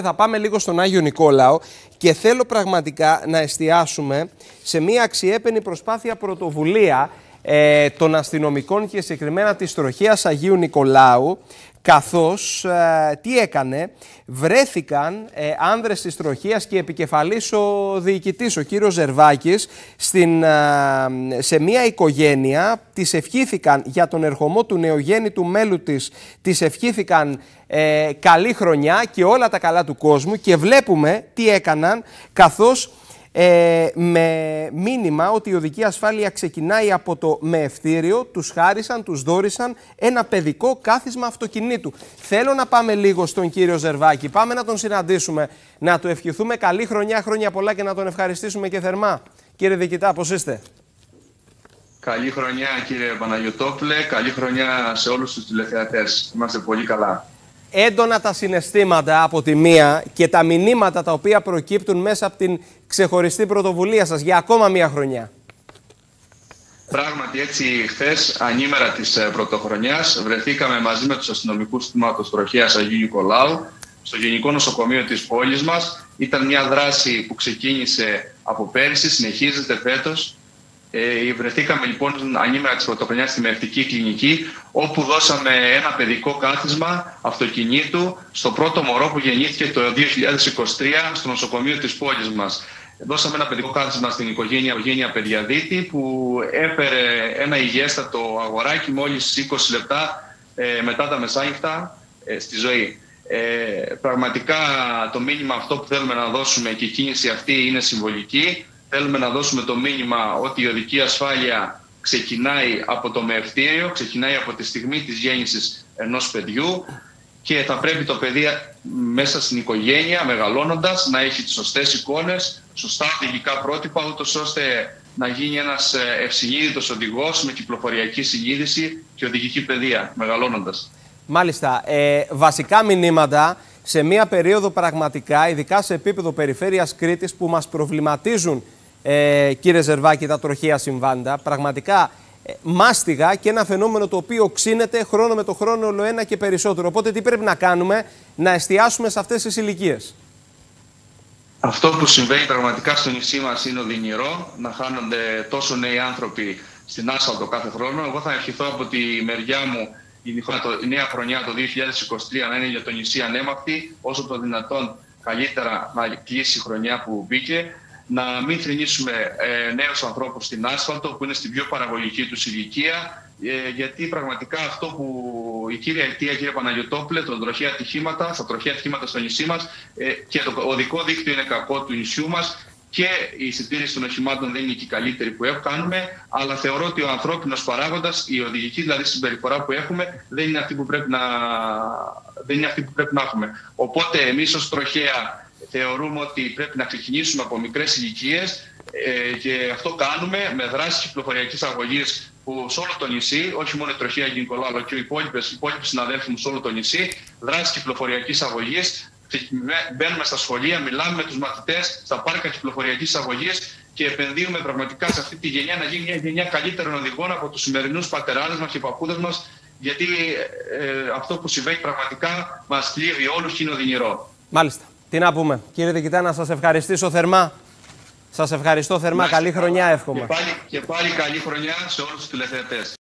θα πάμε λίγο στον Άγιο Νικόλαο και θέλω πραγματικά να εστιάσουμε σε μια αξιέπαινη προσπάθεια πρωτοβουλία των αστυνομικών και συγκεκριμένα της Τροχέας Αγίου Νικολάου, καθώς τι έκανε, βρέθηκαν άνδρες της Τροχέας και επικεφαλής ο διοικητής, ο κύριος Ζερβάκης, σε μια οικογένεια, της ευχήθηκαν για τον ερχομό του νεογέννητου μέλου της ευχήθηκαν καλή χρονιά και όλα τα καλά του κόσμου, και βλέπουμε τι έκαναν, καθώς με μήνυμα ότι η οδική ασφάλεια ξεκινάει από το μεευτήριο, τους χάρισαν, τους δώρισαν ένα παιδικό κάθισμα αυτοκινήτου. Θέλω να πάμε λίγο στον κύριο Ζερβάκη, πάμε να τον συναντήσουμε, να του ευχηθούμε καλή χρονιά, χρόνια πολλά, και να τον ευχαριστήσουμε και θερμά. Κύριε Διοικητά, πώς είστε? Καλή χρονιά κύριε Παναγιωτόπουλε, καλή χρονιά σε όλους τους τηλεθεατές. Είμαστε πολύ καλά. Έντονα τα συναισθήματα από τη μία και τα μηνύματα τα οποία προκύπτουν μέσα από την ξεχωριστή πρωτοβουλία σας για ακόμα μία χρονιά. Πράγματι, έτσι, χθες, ανήμερα της πρωτοχρονιάς, βρεθήκαμε μαζί με τους αστυνομικούς τμήματος Τροχέας Αγίου Νικολάου στο Γενικό Νοσοκομείο της πόλης μας. Ήταν μια δράση που ξεκίνησε από πέρυσι, συνεχίζεται φέτος. Βρεθήκαμε λοιπόν ανήμερα της πρωτοχρονιάς στη Μεευτική Κλινική, όπου δώσαμε ένα παιδικό κάθισμα αυτοκινήτου στο πρώτο μωρό που γεννήθηκε το 2023 στο νοσοκομείο της πόλης μας. Δώσαμε ένα παιδικό κάθισμα στην οικογένεια Παιδιαδίτη, που έφερε ένα υγιέστατο αγοράκι μόλις 20 λεπτά μετά τα μεσάνυχτα στη ζωή. Πραγματικά το μήνυμα αυτό που θέλουμε να δώσουμε, και η κίνηση αυτή είναι συμβολική. Θέλουμε να δώσουμε το μήνυμα ότι η οδική ασφάλεια ξεκινάει από το μεευτήριο, ξεκινάει από τη στιγμή της γέννησης ενός παιδιού, και θα πρέπει το παιδί μέσα στην οικογένεια, μεγαλώνοντας, να έχει τις σωστές εικόνες, σωστά οδηγικά πρότυπα, ούτως ώστε να γίνει ένας ευσυνείδητος οδηγός με κυκλοφοριακή συνείδηση και οδηγική παιδεία, μεγαλώνοντας. Μάλιστα. Βασικά μηνύματα σε μια περίοδο πραγματικά, ειδικά σε επίπεδο περιφέρειας Κρήτης, που μας προβληματίζουν, κύριε Ζερβάκη, τα τροχαία συμβάντα. Πραγματικά μάστιγα, και ένα φαινόμενο το οποίο ξύνεται χρόνο με το χρόνο όλο ένα και περισσότερο. Οπότε τι πρέπει να κάνουμε? Να εστιάσουμε σε αυτές τις ηλικίες. Αυτό που συμβαίνει πραγματικά στο νησί μας είναι οδυνηρό, να χάνονται τόσο νέοι άνθρωποι στην άσφαλτο κάθε χρόνο. Εγώ θα ευχηθώ από τη μεριά μου η νέα χρονιά το 2023 να είναι για το νησί ανέμακτη, όσο το δυνατόν καλύτερα να κλείσει η χρονιά που μπήκε. Να μην θρηνήσουμε νέους ανθρώπους στην άσφαλτο, που είναι στην πιο παραγωγική τους ηλικία, γιατί πραγματικά αυτό που η κύρια αιτία, κύριε Παναγιωτόπουλε, τα τροχαία ατυχήματα στο νησί μας, και το οδικό δίκτυο είναι κακό του νησιού μας, και η συντήρηση των οχημάτων δεν είναι και η καλύτερη που κάνουμε, αλλά θεωρώ ότι ο ανθρώπινος παράγοντας, η οδηγική δηλαδή συμπεριφορά που έχουμε, δεν είναι αυτή που πρέπει να έχουμε. Οπότε εμείς ως τροχαία θεωρούμε ότι πρέπει να ξεκινήσουμε από μικρές ηλικίες, και αυτό κάνουμε με δράσεις κυκλοφοριακής αγωγής που σε όλο το νησί, όχι μόνο η Τροχέα Αγίου Νικολάου, αλλά και οι υπόλοιποι συναδέλφοι μου σε όλο το νησί, δράσεις κυκλοφοριακής αγωγής. Μπαίνουμε στα σχολεία, μιλάμε με τους μαθητές, στα πάρκα κυκλοφοριακής αγωγής, και επενδύουμε πραγματικά σε αυτή τη γενιά, να γίνει μια γενιά καλύτερων οδηγών από τους σημερινούς πατεράδες μας και παππούδες μας, γιατί αυτό που συμβαίνει πραγματικά μας κλείβει όλους και είναι οδυνηρό. Μάλιστα. Τι να πούμε? Κύριε Διοικητά, να σας ευχαριστήσω θερμά. Σας ευχαριστώ θερμά. Καλή χρονιά εύχομαι. Και πάλι καλή χρονιά σε όλους τους τηλεθεατές.